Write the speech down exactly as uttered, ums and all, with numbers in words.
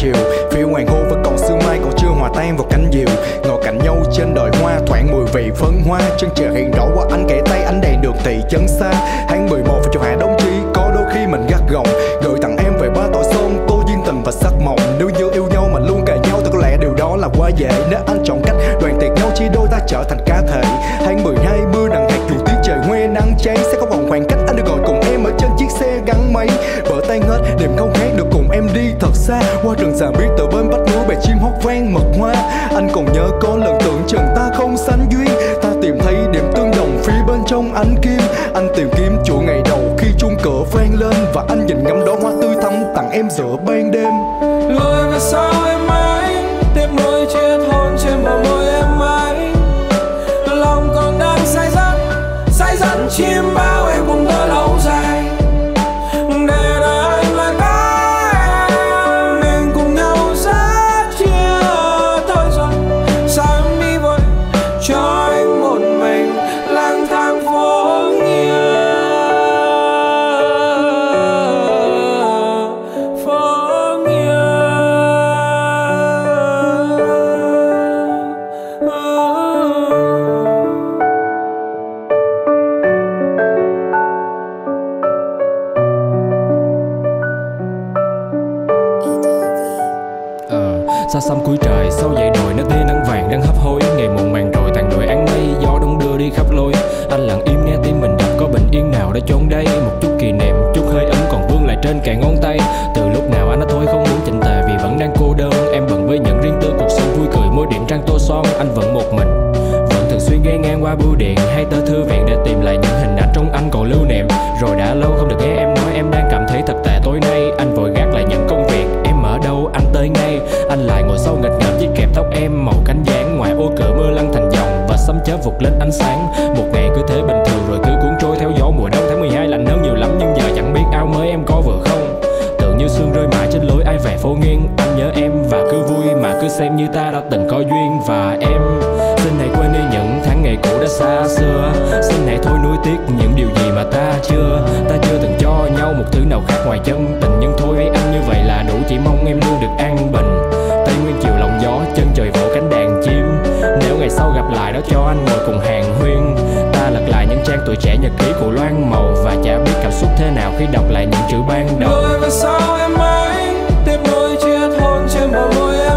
chiều. Phía hoàng hôn vẫn còn sương mai còn chưa hòa tan vào cánh diều. Ngồi cạnh nhau trên đời hoa thoảng mùi vị phấn hoa. Chân trời hiện rõ qua anh kể tay ánh đèn đường thị trấn xa. Tháng mười một và chào hạ đồng chí có đôi khi mình gắt gỏng. Gửi tặng em về ba tội son tô duyên tình và sắc mộng. Nếu như yêu nhau mà luôn cài nhau thì có lẽ điều đó là quá dễ. Nếu anh chọn cách đoàn tiệc nhau chia đôi ta trở thành cá thể. Tháng mười hai mưa nặng hạt dù tiết trời hoe nắng cháy. Sẽ có vòng khoảng cách anh được ngồi cùng em ở trên chiếc xe gắn máy. Vỡ tan hết niềm không khác được cùng em đi thật xa. Qua rừng già biết từ bên vách núi bè chim hót vang mật hoa. Anh còn nhớ có lần tưởng chừng ta không sánh duyên. Ta tìm thấy điểm tương đồng phía bên trong ánh kim. Anh tìm kiếm chuỗi ngày đầu khi chuông cửa vang lên. Và anh nhìn ngắm đó hoa tươi thắm tặng em giữa ban đêm. Lùi về sau em ấy, tiếp nối chiếc hôn trên bờ môi em ấy. Lòng còn đang say dứt, say dứt chim bao em cùng tôi lâu dài. Để đời anh lại có em, mình cùng nhau rất chia. Thôi rồi, sao em đi vội, cho anh một mình lang thang phố Nghĩa. Phố Nghĩa. Xa xăm cuối trời sau dãy đồi nước tia nắng vàng đang hấp hối. Ngày muộn màng rồi tàn đồi áng mây gió đông đưa đi khắp lối. Anh lặng im nghe tim mình đập có bình yên nào đã chốn đây. Một chút kỷ niệm chút hơi ấm còn vương lại trên cả ngón tay. Từ lúc nào anh đã thôi không muốn chỉnh tề vì vẫn đang cô đơn. Em bận với những riêng tư cuộc sống vui cười môi điểm trang tô son. Anh vẫn một mình vẫn thường xuyên ghé ngang qua bưu điện hay tờ thư viện để tìm lại những hình ảnh trong anh còn lưu niệm. Rồi đã lâu không được nghe em nói em đang cảm thấy thật tệ tối nay. Anh vội gác lại những công việc em ở đâu anh tới ngay. Anh lại ngồi sau nghịch ngợm chiếc kẹp tóc em màu cánh gián. Ngoài ô cửa mưa lăn thành dòng và sấm chớp vụt lên ánh sáng. Một ngày cứ thế bình thường rồi cứ cuốn trôi theo gió mùa đông. Tháng mười hai lạnh hơn nhiều lắm nhưng giờ chẳng biết áo mới em có vừa không. Tưởng như sương rơi mãi trên lối ai về phố nghiêng. Anh nhớ em và cứ vui mà cứ xem như ta đã từng có duyên. Và em xin hãy quên đi những tháng ngày cũ đã xa xưa. Xin hãy thôi nuối tiếc những điều gì mà ta chưa. Ta chưa từng cho nhau một thứ nào khác ngoài chân tình. Nhưng thôi với anh như vậy là đủ, chỉ mong em luôn được an bình. Tây nguyên chiều lòng gió chân trời vỗ cánh đàn chim. Nếu ngày sau gặp lại đó cho anh ngồi cùng hàng huyên. Ta lật lại những trang tuổi trẻ nhật ký của loan màu. Và chả biết cảm xúc thế nào khi đọc lại những chữ ban đầu. Lùi về sau em ấy, tiếp nối chiếc hôn trên bờ môi em.